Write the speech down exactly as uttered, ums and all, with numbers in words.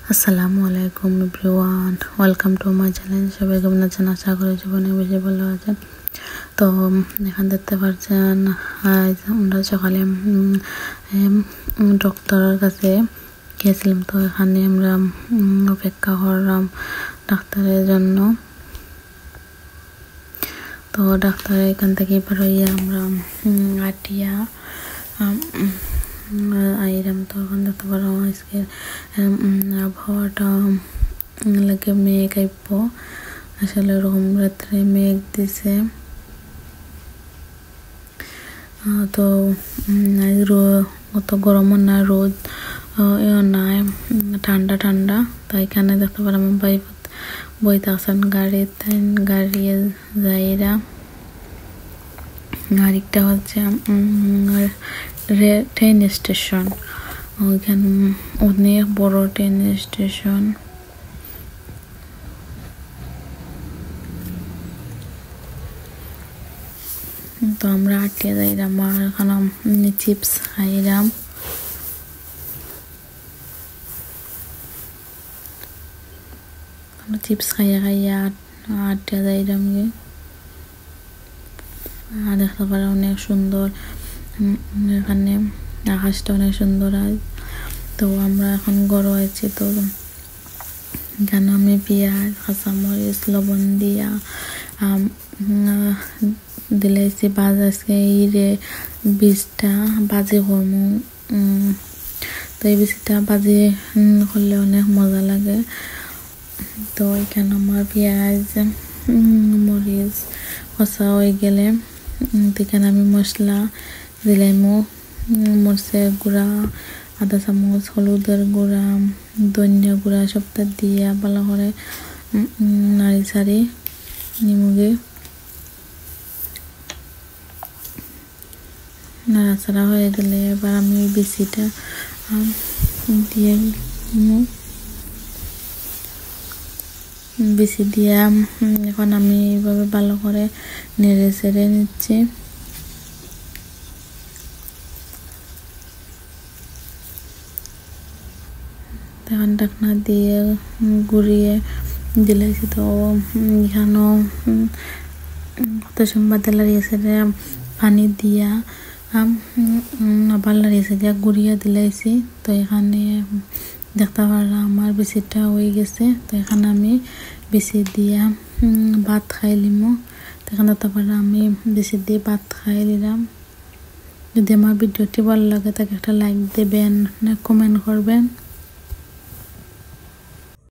আসসালামু আলাইকুম everyone, welcome to my channel. সবাই কেমন আছেন? আশা করি জীবনে বেশি ভালো আছেন। তো এখান দেখতে পাচ্ছেন আজ আমরা সকালে ডক্টরের কাছে গিয়েছিলাম। তো এখানে আমরা অপেক্ষা করলাম ডাক্তারের জন্য। তো ডাক্তার এখান থেকে বেরোইয়া আমরা আটিয়া আইরাম। তো এখন দেখতে পারো আজকে আবহাওয়াটা লাগে মেঘ আইব, আসলে ওরকম রাত্রে মেঘ দিছে। তো অত গরমও না, রোদ এও নাই, ঠান্ডা ঠান্ডা। তো এখানে দেখতে পারো আমার ভাই বইতে আসেন গাড়ি গাড়ি যাইরা। আরেকটা হচ্ছে ট্রেন স্টেশন, ওইখানে অনেক বড় ট্রেন স্টেশন। তো আমরা আটকে যাইলাম আর এখানে চিপস খাইলাম। চিপস খাইয়া খাইয়া আটকে যাইলাম গে। আর দেখতে পারা অনেক সুন্দর, এখানে আকাশটা অনেক সুন্দর। আজ তো আমরা এখন গরম আছি। তো এখানে আমি পেঁয়াজ, কাঁচামরিচ, লবণ দিয়া দিলাইছি বাজ। আজকে এই রে বীজটা বাজি করবো। তো এই বীজটা বাজি করলে অনেক মজা লাগে। তো এখানে আমার পেঁয়াজ, মরিচ কষা হয়ে গেলে এখানে আমি মশলা দিলাইমো, মরিচের গুঁড়া, আদা চামচ, হলুদের গুঁড়া, ধনিয়া গুঁড়া সবটা দিয়া ভালো করে নাড়ি চাড়ি নিমুগে। নাড়াচাড়া হয়ে গেলে এবার আমি বিচিটা দিয়ে বেশি দিয়া এখন আমি এইভাবে ভালো করে নেড়ে চেড়ে নিচ্ছি। এখন ঢাকনা দিয়ে ঘুরিয়ে দিলাইছি। তো এখানেও কত সময় লাড়িয়ে চেড়ে পানি দিয়া আবার লাড়িয়ে চেড়ে ঘুরিয়ে দিলাইছি। তো এখানে দেখতে পারলাম আমার বিচিটা হয়ে গেছে। তো এখানে আমি বিচি দিয়া ভাত খাই লিমো। তো এখানে দেখতে পারলাম আমি বিচি দিয়ে ভাত খাই নিলাম। যদি আমার ভিডিওটি ভালো লাগে তাকে একটা লাইক দেবেন, কমেন্ট করবেন।